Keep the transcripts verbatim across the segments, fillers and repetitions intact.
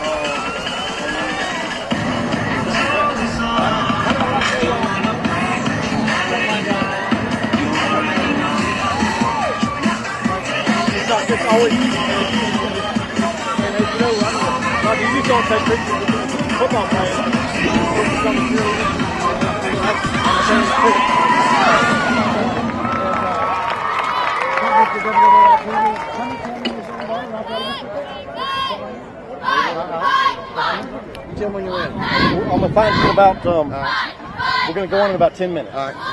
Just always, and as you know, like you just don't take pictures of football players. You tell me when you're in. I'm gonna find you about. Um, right. We're gonna go on in about ten minutes. All right.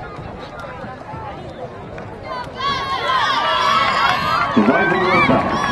The Rising Wolfpack